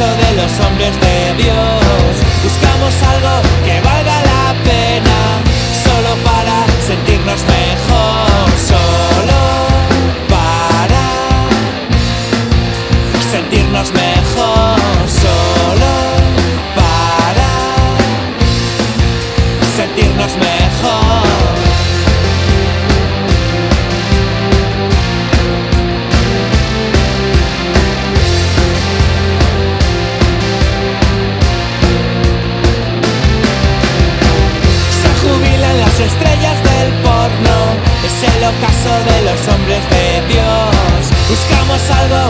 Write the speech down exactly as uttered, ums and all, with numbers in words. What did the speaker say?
ocaso de los hombres de Dios. Buscamos algo que valga la pena, solo para sentirnos mejor, solo para sentirnos mejor, solo para sentirnos mejor. Estrellas del porno, es el ocaso de los hombres de Dios. Buscamos algo